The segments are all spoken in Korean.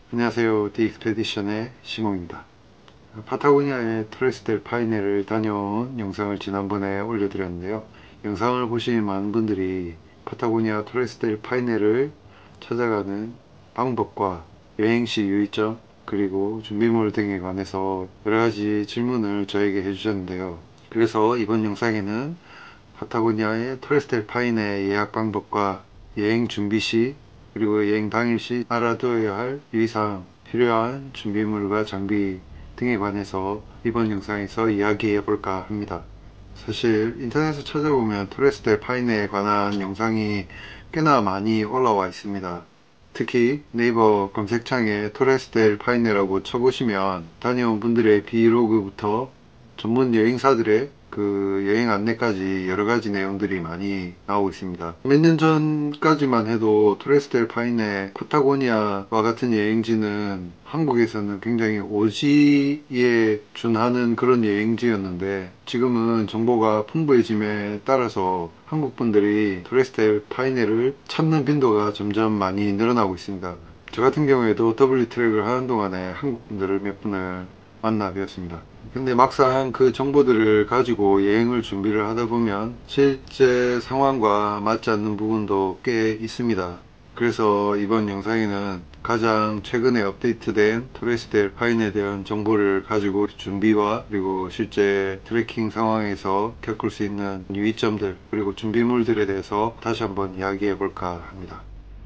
안녕하세요. 디익스페디션의 시몽입니다. 파타고니아의 토레스 델 파이네를 다녀온 영상을 지난번에 올려드렸는데요. 영상을 보신 많은 분들이 파타고니아 토레스 델 파이네를 찾아가는 방법과 여행시 유의점 그리고 준비물 등에 관해서 여러가지 질문을 저에게 해주셨는데요. 그래서 이번 영상에는 파타고니아의 토레스 델 파이네 예약 방법과 여행 준비 시 그리고 여행 당일 시 알아두어야 할 유의사항, 필요한 준비물과 장비 등에 관해서 이번 영상에서 이야기해 볼까 합니다. 사실 인터넷에 찾아보면 토레스 델 파이네에 관한 영상이 꽤나 많이 올라와 있습니다. 특히 네이버 검색창에 토레스 델 파이네라고 쳐보시면 다녀온 분들의 비로그부터 전문 여행사들의 그 여행 안내까지 여러가지 내용들이 많이 나오고 있습니다. 몇 년 전까지만 해도 토레스 델 파이네 파타고니아와 같은 여행지는 한국에서는 굉장히 오지에 준하는 그런 여행지였는데, 지금은 정보가 풍부해짐에 따라서 한국 분들이 토레스 델 파이네를 찾는 빈도가 점점 많이 늘어나고 있습니다. 저 같은 경우에도 W 트랙을 하는 동안에 한국 분들을 몇 분을 만나 뵈었습니다. 근데 막상 그 정보들을 가지고 여행을 준비를 하다 보면 실제 상황과 맞지 않는 부분도 꽤 있습니다. 그래서 이번 영상에는 가장 최근에 업데이트된 토레스 델 파인에 대한 정보를 가지고 준비와 그리고 실제 트레킹 상황에서 겪을 수 있는 유의점들 그리고 준비물들에 대해서 다시 한번 이야기해 볼까 합니다.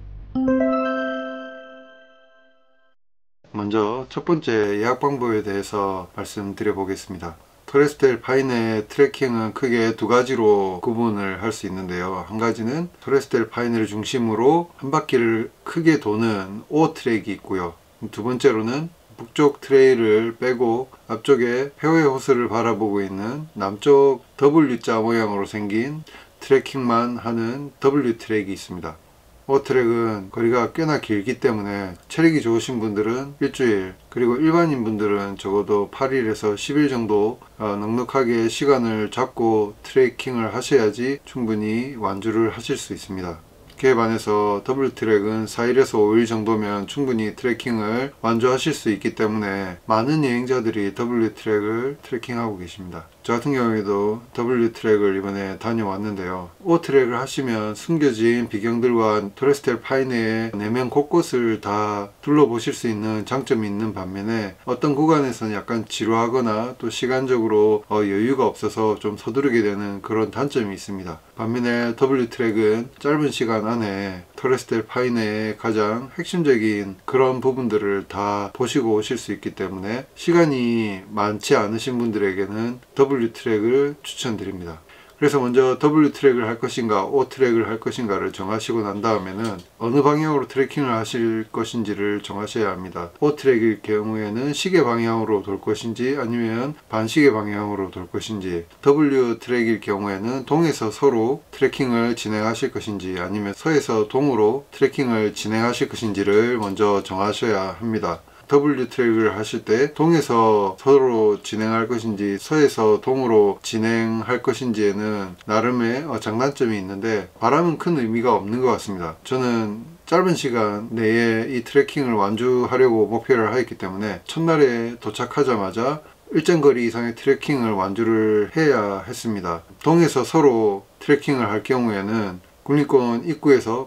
먼저 첫 번째 예약 방법에 대해서 말씀드려 보겠습니다. 토레스 델 파이네 트레킹은 크게 두 가지로 구분을 할 수 있는데요. 한 가지는 토레스 델 파이네를 중심으로 한 바퀴를 크게 도는 O 트랙이 있고요. 두 번째로는 북쪽 트레일을 빼고 앞쪽에 페어웨이 호스를 바라보고 있는 남쪽 W자 모양으로 생긴 트레킹만 하는 W 트랙이 있습니다. O 트랙은 거리가 꽤나 길기 때문에 체력이 좋으신 분들은 일주일, 그리고 일반인 분들은 적어도 8일에서 10일 정도 넉넉하게 시간을 잡고 트레킹을 하셔야지 충분히 완주를 하실 수 있습니다. 그에 반해서 W 트랙은 4일에서 5일 정도면 충분히 트레킹을 완주하실 수 있기 때문에 많은 여행자들이 W 트랙을 트레킹하고 계십니다. 저 같은 경우에도 W 트랙을 이번에 다녀왔는데요. O 트랙을 하시면 숨겨진 비경들과 토레스 델 파이네의 내면 곳곳을 다 둘러보실 수 있는 장점이 있는 반면에 어떤 구간에서는 약간 지루하거나 또 시간적으로 여유가 없어서 좀 서두르게 되는 그런 단점이 있습니다. 반면에 W 트랙은 짧은 시간 안에 토레스 델 파이네의 가장 핵심적인 그런 부분들을 다 보시고 오실 수 있기 때문에 시간이 많지 않으신 분들에게는 W 트랙을 추천드립니다. 그래서 먼저 W 트랙을 할 것인가 O 트랙을 할 것인가를 정하시고 난 다음에는 어느 방향으로 트레킹을 하실 것인지를 정하셔야 합니다. O 트랙일 경우에는 시계 방향으로 돌 것인지 아니면 반시계 방향으로 돌 것인지, W 트랙일 경우에는 동에서 서로 트레킹을 진행하실 것인지 아니면 서에서 동으로 트레킹을 진행하실 것인지를 먼저 정하셔야 합니다. W 트랙을 하실 때 동에서 서로 진행할 것인지 서에서 동으로 진행할 것인지에는 나름의 장단점이 있는데 바람은 큰 의미가 없는 것 같습니다. 저는 짧은 시간 내에 이 트레킹을 완주하려고 목표를 하였기 때문에 첫날에 도착하자마자 일정 거리 이상의 트레킹을 완주를 해야 했습니다. 동에서 서로 트레킹을 할 경우에는 국립공원 입구에서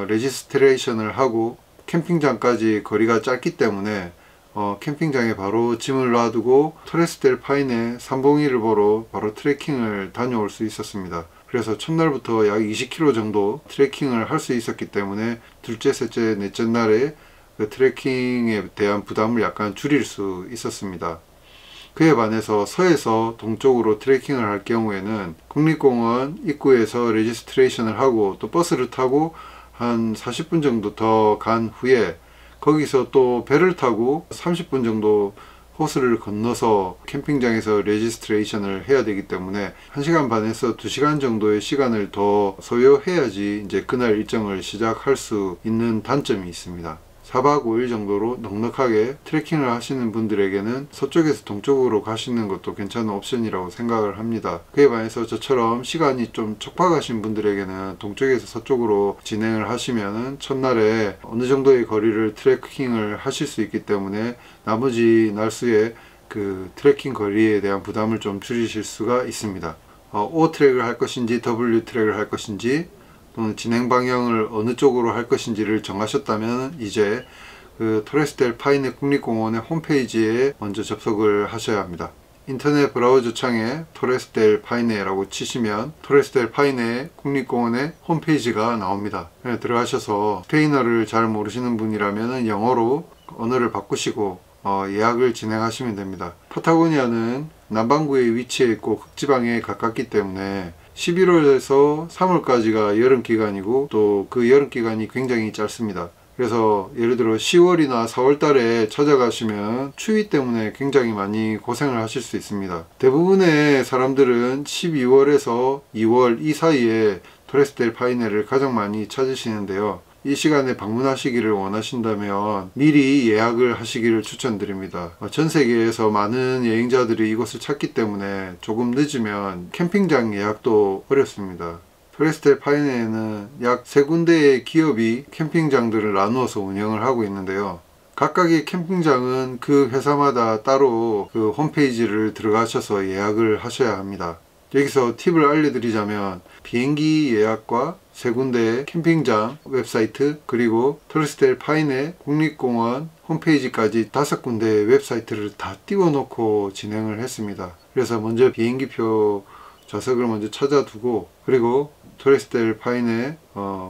레지스트레이션을 하고 캠핑장까지 거리가 짧기 때문에 캠핑장에 바로 짐을 놔두고 토레스 델 파이네 삼봉이를 보러 바로 트레킹을 다녀올 수 있었습니다. 그래서 첫날부터 약 20km 정도 트레킹을 할 수 있었기 때문에 둘째, 셋째, 넷째 날에 그 트레킹에 대한 부담을 약간 줄일 수 있었습니다. 그에 반해서 서에서 동쪽으로 트레킹을 할 경우에는 국립공원 입구에서 레지스트레이션을 하고 또 버스를 타고 한 40분 정도 더 간 후에 거기서 또 배를 타고 30분 정도 호수를 건너서 캠핑장에서 레지스트레이션을 해야 되기 때문에 1시간 반에서 2시간 정도의 시간을 더 소요해야지 이제 그날 일정을 시작할 수 있는 단점이 있습니다. 4박 5일 정도로 넉넉하게 트레킹을 하시는 분들에게는 서쪽에서 동쪽으로 가시는 것도 괜찮은 옵션이라고 생각을 합니다. 그에 반해서 저처럼 시간이 좀 촉박하신 분들에게는 동쪽에서 서쪽으로 진행을 하시면은 첫날에 어느 정도의 거리를 트레킹을 하실 수 있기 때문에 나머지 날수의 그 트레킹 거리에 대한 부담을 좀 줄이실 수가 있습니다. O 트랙을 할 것인지 W 트랙을 할 것인지 또는 진행 방향을 어느 쪽으로 할 것인지를 정하셨다면 이제 그 토레스 델 파이네 국립공원의 홈페이지에 먼저 접속을 하셔야 합니다. 인터넷 브라우저 창에 토레스 델 파이네라고 치시면 토레스 델 파이네 국립공원의 홈페이지가 나옵니다. 들어가셔서 스페인어를 잘 모르시는 분이라면 영어로 언어를 바꾸시고 예약을 진행하시면 됩니다. 파타고니아는 남반구에 위치해 있고 극지방에 가깝기 때문에 11월에서 3월까지가 여름기간이고 또 그 여름기간이 굉장히 짧습니다. 그래서 예를 들어 10월이나 4월 달에 찾아가시면 추위 때문에 굉장히 많이 고생을 하실 수 있습니다. 대부분의 사람들은 12월에서 2월 이 사이에 토레스 델 파이네를 가장 많이 찾으시는데요. 이 시간에 방문하시기를 원하신다면 미리 예약을 하시기를 추천드립니다. 전 세계에서 많은 여행자들이 이곳을 찾기 때문에 조금 늦으면 캠핑장 예약도 어렵습니다. 토레스 델 파이네에는 약 3군데의 기업이 캠핑장들을 나누어서 운영을 하고 있는데요. 각각의 캠핑장은 그 회사마다 따로 그 홈페이지를 들어가셔서 예약을 하셔야 합니다. 여기서 팁을 알려드리자면 비행기 예약과 3군데의 캠핑장 웹사이트 그리고 토레스 델 파이네 국립공원 홈페이지까지 5군데의 웹사이트를 다 띄워놓고 진행을 했습니다. 그래서 먼저 비행기표 좌석을 먼저 찾아두고 그리고 토레스 델 파이네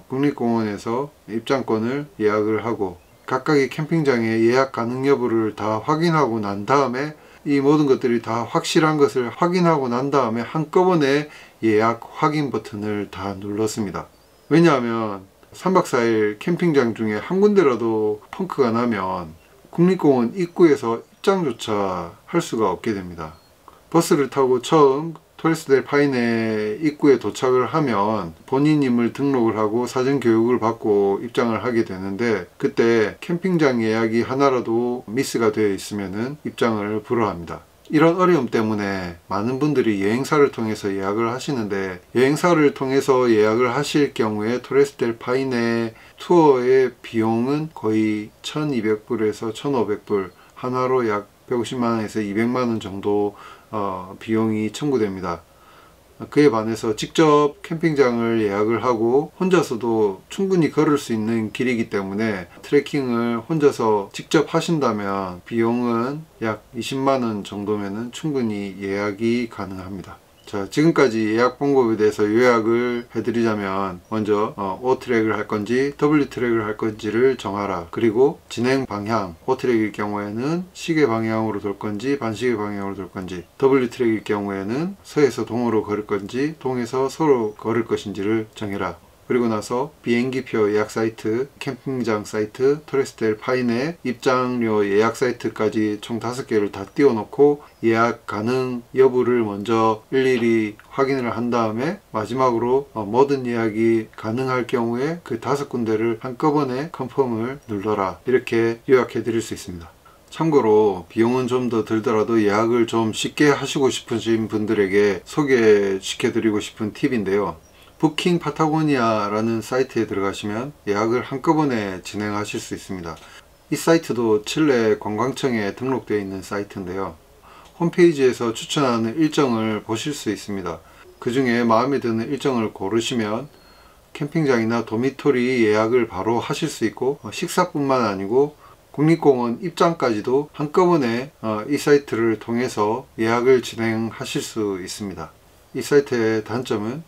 국립공원에서 입장권을 예약을 하고 각각의 캠핑장의 예약 가능 여부를 다 확인하고 난 다음에 이 모든 것들이 다 확실한 것을 확인하고 난 다음에 한꺼번에 예약 확인 버튼을 다 눌렀습니다. 왜냐하면 3박 4일 캠핑장 중에 한 군데라도 펑크가 나면 국립공원 입구에서 입장조차 할 수가 없게 됩니다. 버스를 타고 처음 토레스 델 파이네 입구에 도착을 하면 본인임을 등록을 하고 사전 교육을 받고 입장을 하게 되는데 그때 캠핑장 예약이 하나라도 미스가 되어 있으면 입장을 불허합니다. 이런 어려움 때문에 많은 분들이 여행사를 통해서 예약을 하시는데 여행사를 통해서 예약을 하실 경우에 토레스 델 파이네 투어의 비용은 거의 1200불에서 1500불 하나로 약 150만원에서 200만원 정도 비용이 청구됩니다. 그에 반해서 직접 캠핑장을 예약을 하고 혼자서도 충분히 걸을 수 있는 길이기 때문에 트레킹을 혼자서 직접 하신다면 비용은 약 20만원 정도면 충분히 예약이 가능합니다. 자, 지금까지 예약 방법에 대해서 요약을 해드리자면 먼저 O 트랙을 할 건지 W 트랙을 할 건지를 정하라. 그리고 진행 방향, O 트랙일 경우에는 시계 방향으로 돌 건지 반시계 방향으로 돌 건지, W 트랙일 경우에는 서에서 동으로 걸을 건지 동에서 서로 걸을 것인지를 정해라. 그리고 나서 비행기표 예약 사이트, 캠핑장 사이트, 토레스 델 파이네 입장료 예약 사이트까지 총 5개를 다 띄워놓고 예약 가능 여부를 먼저 일일이 확인을 한 다음에 마지막으로 모든 예약이 가능할 경우에 그 5군데를 한꺼번에 컨펌을 눌러라. 이렇게 요약해 드릴 수 있습니다. 참고로 비용은 좀 더 들더라도 예약을 좀 쉽게 하시고 싶으신 분들에게 소개시켜 드리고 싶은 팁인데요. 부킹 파타고니아라는 사이트에 들어가시면 예약을 한꺼번에 진행하실 수 있습니다. 이 사이트도 칠레 관광청에 등록되어 있는 사이트인데요. 홈페이지에서 추천하는 일정을 보실 수 있습니다. 그 중에 마음에 드는 일정을 고르시면 캠핑장이나 도미토리 예약을 바로 하실 수 있고 식사뿐만 아니고 국립공원 입장까지도 한꺼번에 이 사이트를 통해서 예약을 진행하실 수 있습니다. 이 사이트의 단점은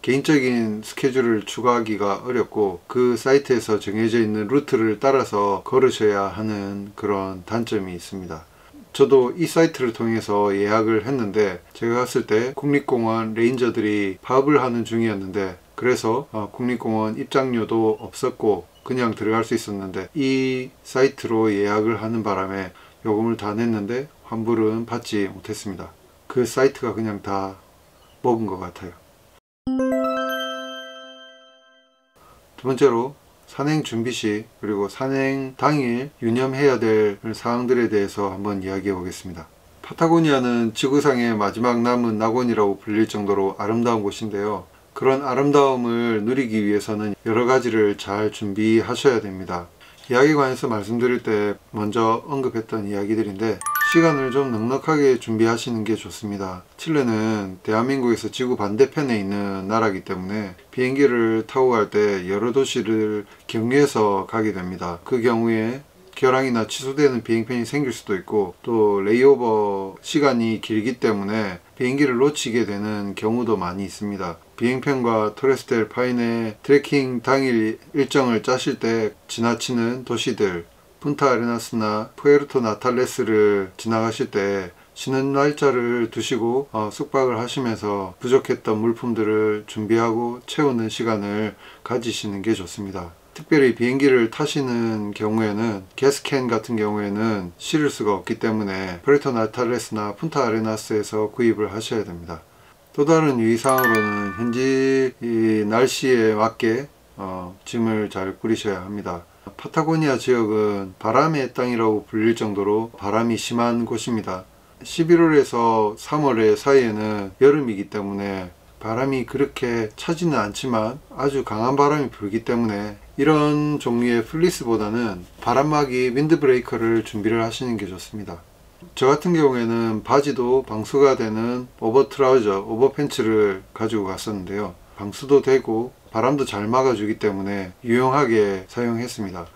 개인적인 스케줄을 추가하기가 어렵고 그 사이트에서 정해져 있는 루트를 따라서 걸으셔야 하는 그런 단점이 있습니다. 저도 이 사이트를 통해서 예약을 했는데 제가 갔을 때 국립공원 레인저들이 파업을 하는 중이었는데 그래서 국립공원 입장료도 없었고 그냥 들어갈 수 있었는데 이 사이트로 예약을 하는 바람에 요금을 다 냈는데 환불은 받지 못했습니다. 그 사이트가 그냥 다 먹은 것 같아요. 두 번째로 산행 준비 시 그리고 산행 당일 유념해야 될 사항들에 대해서 한번 이야기해 보겠습니다. 파타고니아는 지구상의 마지막 남은 낙원이라고 불릴 정도로 아름다운 곳인데요. 그런 아름다움을 누리기 위해서는 여러 가지를 잘 준비하셔야 됩니다. 이야기에 관해서 말씀드릴 때 먼저 언급했던 이야기들인데 시간을 좀 넉넉하게 준비하시는 게 좋습니다. 칠레는 대한민국에서 지구 반대편에 있는 나라이기 때문에 비행기를 타고 갈 때 여러 도시를 경유해서 가게 됩니다. 그 경우에 결항이나 취소되는 비행편이 생길 수도 있고 또 레이오버 시간이 길기 때문에 비행기를 놓치게 되는 경우도 많이 있습니다. 비행편과 토레스 델 파이네 트레킹 당일 일정을 짜실 때 지나치는 도시들 푼타 아레나스나 푸에르토 나탈레스를 지나가실 때 쉬는 날짜를 두시고 숙박을 하시면서 부족했던 물품들을 준비하고 채우는 시간을 가지시는 게 좋습니다. 특별히 비행기를 타시는 경우에는 게스캔 같은 경우에는 실을 수가 없기 때문에 푸에르토 나탈레스나 푼타 아레나스에서 구입을 하셔야 됩니다. 또 다른 유의사항으로는 현지 날씨에 맞게 짐을 잘 꾸리셔야 합니다. 파타고니아 지역은 바람의 땅이라고 불릴 정도로 바람이 심한 곳입니다. 11월에서 3월 사이에는 여름이기 때문에 바람이 그렇게 차지는 않지만 아주 강한 바람이 불기 때문에 이런 종류의 플리스보다는 바람막이 윈드브레이커를 준비를 하시는 게 좋습니다. 저 같은 경우에는 바지도 방수가 되는 오버 트라우저, 오버 팬츠를 가지고 갔었는데요. 방수도 되고 바람도 잘 막아주기 때문에 유용하게 사용했습니다.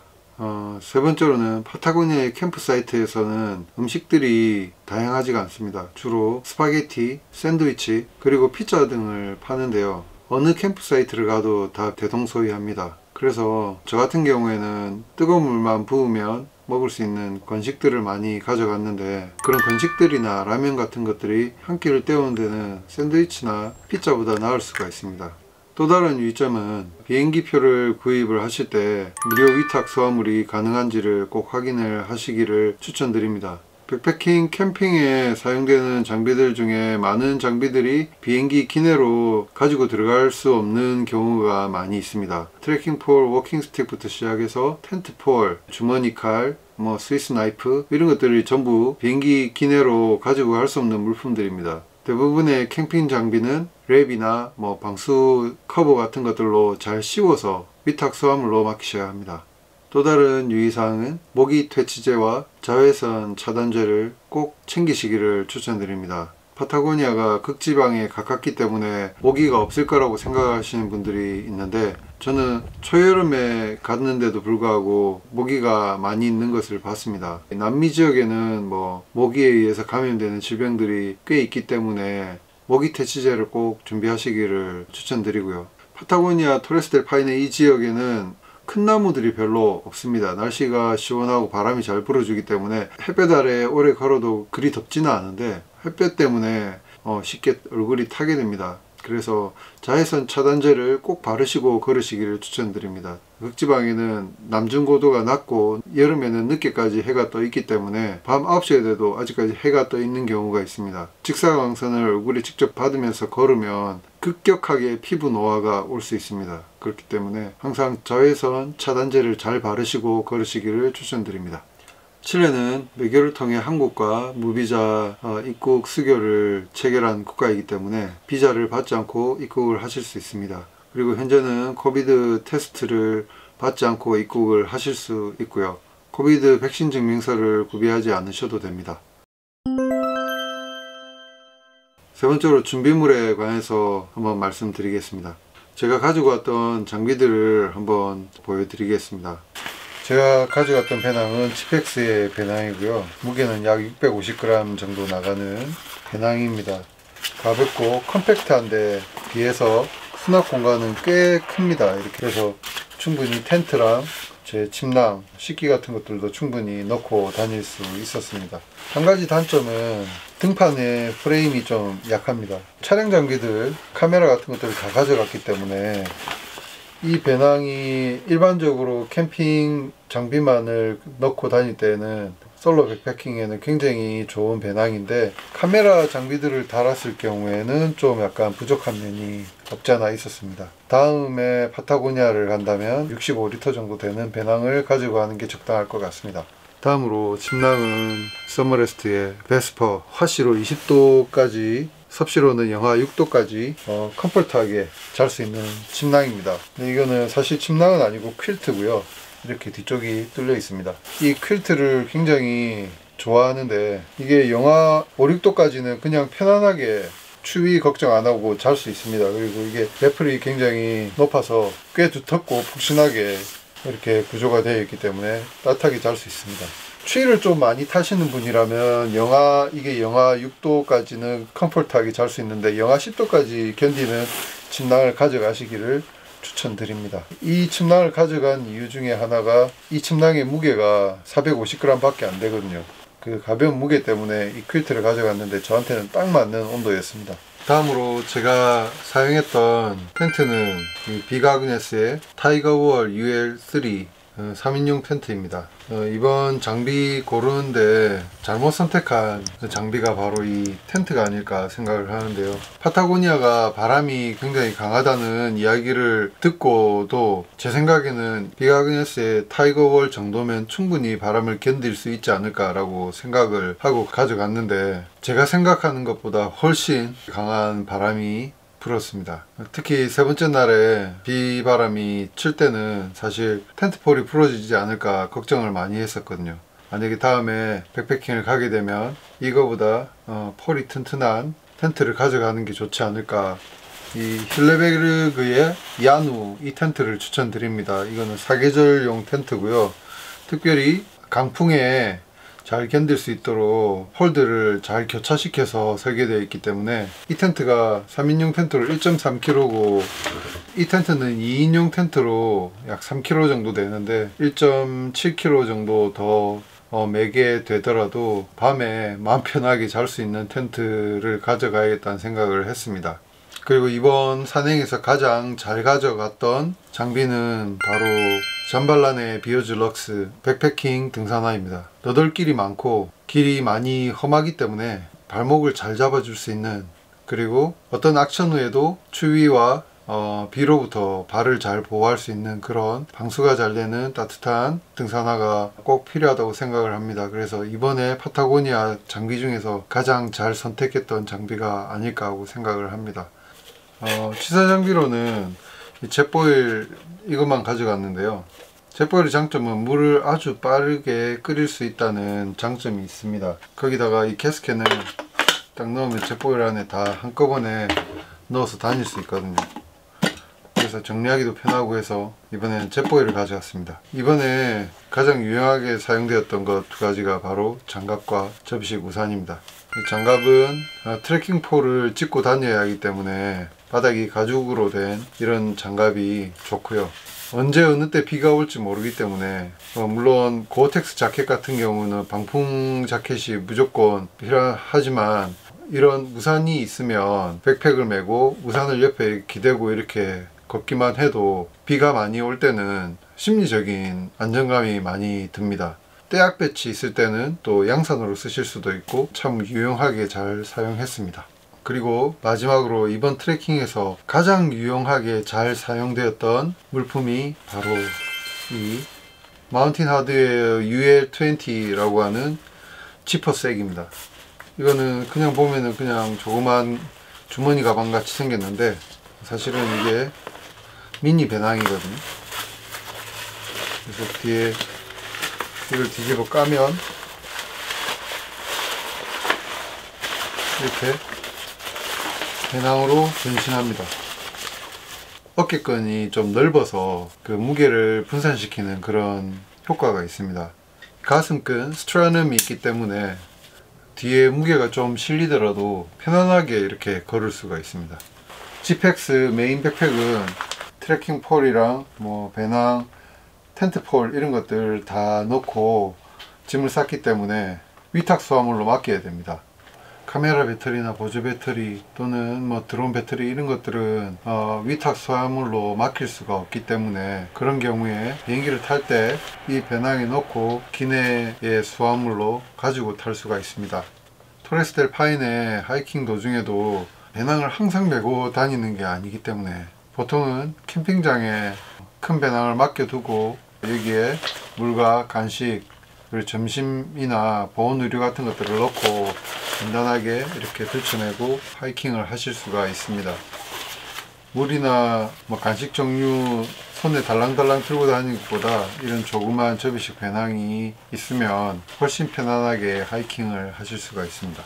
세 번째로는 파타고니아의 캠프 사이트에서는 음식들이 다양하지가 않습니다. 주로 스파게티, 샌드위치, 그리고 피자 등을 파는데요. 어느 캠프 사이트를 가도 다 대동소이합니다. 그래서 저 같은 경우에는 뜨거운 물만 부으면 먹을 수 있는 건식들을 많이 가져갔는데 그런 건식들이나 라면 같은 것들이 한 끼를 때우는 데는 샌드위치나 피자보다 나을 수가 있습니다. 또 다른 유의점은 비행기표를 구입을 하실 때 무료 위탁 수화물이 가능한지를 꼭 확인을 하시기를 추천드립니다. 백패킹 캠핑에 사용되는 장비들 중에 많은 장비들이 비행기 기내로 가지고 들어갈 수 없는 경우가 많이 있습니다. 트레킹 폴, 워킹 스틱부터 시작해서 텐트 폴, 주머니 칼, 스위스 나이프 이런 것들이 전부 비행기 기내로 가지고 갈 수 없는 물품들입니다. 대부분의 캠핑 장비는 랩이나 방수 커버 같은 것들로 잘 씌워서 위탁 수화물로 맡기셔야 합니다. 또 다른 유의사항은 모기 퇴치제와 자외선 차단제를 꼭 챙기시기를 추천드립니다. 파타고니아가 극지방에 가깝기 때문에 모기가 없을 거라고 생각하시는 분들이 있는데 저는 초여름에 갔는데도 불구하고 모기가 많이 있는 것을 봤습니다. 남미 지역에는 모기에 의해서 감염되는 질병들이 꽤 있기 때문에 모기 퇴치제를 꼭 준비하시기를 추천드리고요. 파타고니아 토레스 델 파이네 이 지역에는 큰 나무들이 별로 없습니다. 날씨가 시원하고 바람이 잘 불어주기 때문에 햇볕 아래 오래 걸어도 그리 덥지는 않은데 햇볕 때문에 쉽게 얼굴이 타게 됩니다. 그래서 자외선 차단제를 꼭 바르시고 걸으시기를 추천드립니다. 극지방에는 남중고도가 낮고 여름에는 늦게까지 해가 떠 있기 때문에 밤 9시에 돼도 아직까지 해가 떠 있는 경우가 있습니다. 직사광선을 얼굴에 직접 받으면서 걸으면 급격하게 피부 노화가 올 수 있습니다. 그렇기 때문에 항상 자외선 차단제를 잘 바르시고 걸으시기를 추천드립니다. 칠레는 외교를 통해 한국과 무비자 입국 수교를 체결한 국가이기 때문에 비자를 받지 않고 입국을 하실 수 있습니다. 그리고 현재는 코비드 테스트를 받지 않고 입국을 하실 수 있고요. 코비드 백신 증명서를 구비하지 않으셔도 됩니다. 세 번째로 준비물에 관해서 한번 말씀드리겠습니다. 제가 가지고 왔던 장비들을 한번 보여드리겠습니다. 제가 가져갔던 배낭은 치펙스의 배낭이고요. 무게는 약 650g 정도 나가는 배낭입니다. 가볍고 컴팩트한데 비해서 수납 공간은 꽤 큽니다. 이렇게 해서 충분히 텐트랑 제 침낭, 식기 같은 것들도 충분히 넣고 다닐 수 있었습니다. 한 가지 단점은 등판의 프레임이 좀 약합니다. 촬영 장비들, 카메라 같은 것들을 다 가져갔기 때문에 이 배낭이 일반적으로 캠핑 장비만을 넣고 다닐 때는 솔로 백패킹에는 굉장히 좋은 배낭인데, 카메라 장비들을 달았을 경우에는 좀 약간 부족한 면이 없지 않아 있었습니다. 다음에 파타고니아를 간다면 65리터 정도 되는 배낭을 가지고 가는 게 적당할 것 같습니다. 다음으로 침낭은 서머레스트의 베스퍼 화시로 20도까지, 섭씨로는 영하 6도까지 컴포트하게 잘 수 있는 침낭입니다. 근데 이거는 사실 침낭은 아니고 퀼트고요. 이렇게 뒤쪽이 뚫려 있습니다. 이 퀼트를 굉장히 좋아하는데, 이게 영하 5, 6도까지는 그냥 편안하게 추위 걱정 안 하고 잘 수 있습니다. 그리고 이게 레플이 굉장히 높아서 꽤 두텁고 푹신하게 이렇게 구조가 되어 있기 때문에 따뜻하게 잘 수 있습니다. 추위를 좀 많이 타시는 분이라면 이게 영하 6도까지는 컴포트하게 잘 수 있는데, 영하 10도까지 견디는 침낭을 가져가시기를 추천드립니다. 이 침낭을 가져간 이유 중에 하나가, 이 침낭의 무게가 450g 밖에 안 되거든요. 그 가벼운 무게 때문에 이 퀼트를 가져갔는데 저한테는 딱 맞는 온도였습니다. 다음으로 제가 사용했던 텐트는 비가그네스의 타이거월 UL3 3인용 텐트입니다. 이번 장비 고르는데 잘못 선택한 장비가 바로 이 텐트가 아닐까 생각을 하는데요. 파타고니아가 바람이 굉장히 강하다는 이야기를 듣고도 제 생각에는 비가그네스의 타이거월 정도면 충분히 바람을 견딜 수 있지 않을까 라고 생각을 하고 가져갔는데, 제가 생각하는 것보다 훨씬 강한 바람이 불었습니다. 특히 세 번째 날에 비바람이 칠 때는 사실 텐트폴이 부러지지 않을까 걱정을 많이 했었거든요. 만약에 다음에 백패킹을 가게 되면 이거보다 폴이 튼튼한 텐트를 가져가는 게 좋지 않을까. 이 힐레베르그의 야누 이 텐트를 추천드립니다. 이거는 사계절용 텐트고요. 특별히 강풍에 잘 견딜 수 있도록 폴드를 잘 교차시켜서 설계되어 있기 때문에, 이 텐트가 3인용 텐트로 1.3kg고 이 텐트는 2인용 텐트로 약 3kg 정도 되는데 1.7kg 정도 더 매게 되더라도 밤에 마음 편하게 잘 수 있는 텐트를 가져가야겠다는 생각을 했습니다. 그리고 이번 산행에서 가장 잘 가져갔던 장비는 바로 잠발란의 비어즈 럭스 백패킹 등산화입니다. 너덜길이 많고 길이 많이 험하기 때문에 발목을 잘 잡아줄 수 있는, 그리고 어떤 악천 후에도 추위와 비로부터 발을 잘 보호할 수 있는 그런 방수가 잘 되는 따뜻한 등산화가 꼭 필요하다고 생각을 합니다. 그래서 이번에 파타고니아 장비 중에서 가장 잘 선택했던 장비가 아닐까 하고 생각을 합니다. 취사 장비로는 이 젯보일 이것만 가져갔는데요. 젯보일의 장점은 물을 아주 빠르게 끓일 수 있다는 장점이 있습니다. 거기다가 이 캐스켓을 딱 넣으면 젯보일 안에 다 한꺼번에 넣어서 다닐 수 있거든요. 그래서 정리하기도 편하고 해서 이번에는 젯보일을 가져갔습니다. 이번에 가장 유용하게 사용되었던 것 두 가지가 바로 장갑과 접이식 우산입니다. 이 장갑은 트레킹 폴을 짚고 다녀야 하기 때문에 바닥이 가죽으로 된 이런 장갑이 좋고요. 언제 어느 때 비가 올지 모르기 때문에 물론 고어텍스 자켓 같은 경우는 방풍 자켓이 무조건 필요하지만, 이런 우산이 있으면 백팩을 메고 우산을 옆에 기대고 이렇게 걷기만 해도 비가 많이 올 때는 심리적인 안정감이 많이 듭니다. 떼약 배치 있을 때는 또 양산으로 쓰실 수도 있고 참 유용하게 잘 사용했습니다. 그리고 마지막으로 이번 트레킹에서 가장 유용하게 잘 사용되었던 물품이 바로 이 마운틴 하드웨어 UL20라고 하는 지퍼백입니다. 이거는 그냥 보면은 그냥 조그만 주머니 가방 같이 생겼는데, 사실은 이게 미니 배낭이거든요. 그래서 뒤에 이걸 뒤집어 까면 이렇게 배낭으로 변신합니다. 어깨끈이 좀 넓어서 그 무게를 분산시키는 그런 효과가 있습니다. 가슴끈 스트라눔이 있기 때문에 뒤에 무게가 좀 실리더라도 편안하게 이렇게 걸을 수가 있습니다. 지펙스 메인 백팩은 트레킹 폴이랑 배낭, 텐트 폴 이런 것들 다 넣고 짐을 쌌기 때문에 위탁 수화물로 맡겨야 됩니다. 카메라 배터리나 보조 배터리 또는 뭐 드론 배터리 이런 것들은 위탁 수화물로 맡길 수가 없기 때문에 그런 경우에 비행기를 탈 때 이 배낭에 넣고 기내의 수화물로 가지고 탈 수가 있습니다. 토레스 델 파인의 하이킹 도중에도 배낭을 항상 메고 다니는 게 아니기 때문에 보통은 캠핑장에 큰 배낭을 맡겨두고 여기에 물과 간식 그리고 점심이나 보온 의류 같은 것들을 넣고 간단하게 이렇게 들쳐내고 하이킹을 하실 수가 있습니다. 물이나 뭐 간식 종류 손에 달랑달랑 들고 다니는 것보다 이런 조그만 접이식 배낭이 있으면 훨씬 편안하게 하이킹을 하실 수가 있습니다.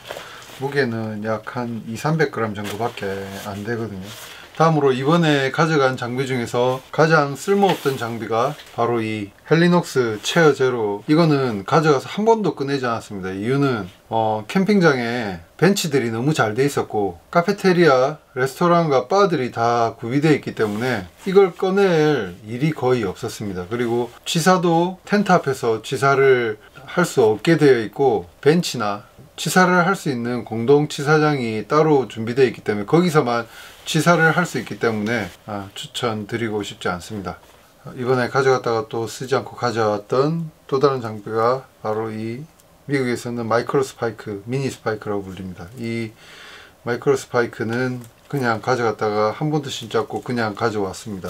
무게는 약 한 200~300g 정도밖에 안 되거든요. 다음으로 이번에 가져간 장비 중에서 가장 쓸모없던 장비가 바로 이 헬리녹스 체어 제로. 이거는 가져가서 한 번도 꺼내지 않았습니다. 이유는 캠핑장에 벤치들이 너무 잘 돼 있었고 카페테리아, 레스토랑과 바들이 다 구비되어 있기 때문에 이걸 꺼낼 일이 거의 없었습니다. 그리고 취사도 텐트 앞에서 취사를 할 수 없게 되어 있고 벤치나 취사를 할 수 있는 공동 취사장이 따로 준비되어 있기 때문에 거기서만 취사를 할 수 있기 때문에 추천드리고 싶지 않습니다. 이번에 가져갔다가 또 쓰지 않고 가져왔던 또 다른 장비가 바로 이 미국에서는 마이크로 스파이크, 미니 스파이크라고 불립니다. 이 마이크로 스파이크는 그냥 가져갔다가 한 번도 신지 않고 그냥 가져왔습니다.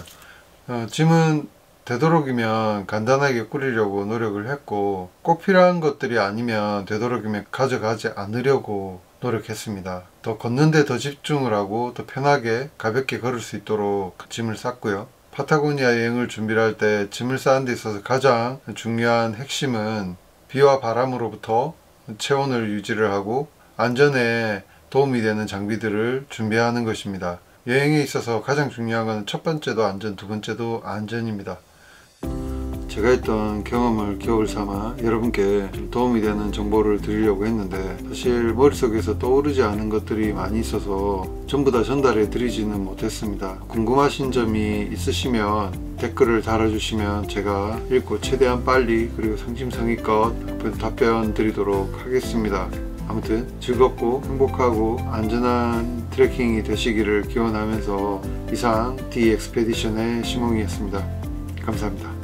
짐은 되도록이면 간단하게 꾸리려고 노력을 했고 꼭 필요한 것들이 아니면 되도록이면 가져가지 않으려고 노력했습니다. 더 걷는 데 더 집중을 하고 더 편하게 가볍게 걸을 수 있도록 짐을 쌌고요. 파타고니아 여행을 준비를 할 때 짐을 싸는 데 있어서 가장 중요한 핵심은 비와 바람으로부터 체온을 유지를 하고 안전에 도움이 되는 장비들을 준비하는 것입니다. 여행에 있어서 가장 중요한 것은 첫 번째도 안전, 두 번째도 안전입니다. 제가 했던 경험을 기억을 삼아 여러분께 도움이 되는 정보를 드리려고 했는데 사실 머릿속에서 떠오르지 않은 것들이 많이 있어서 전부 다 전달해 드리지는 못했습니다. 궁금하신 점이 있으시면 댓글을 달아주시면 제가 읽고 최대한 빨리 그리고 성심성의껏 답변 드리도록 하겠습니다. 아무튼 즐겁고 행복하고 안전한 트레킹이 되시기를 기원하면서 이상 D 익스페디션의 시몽이었습니다. 감사합니다.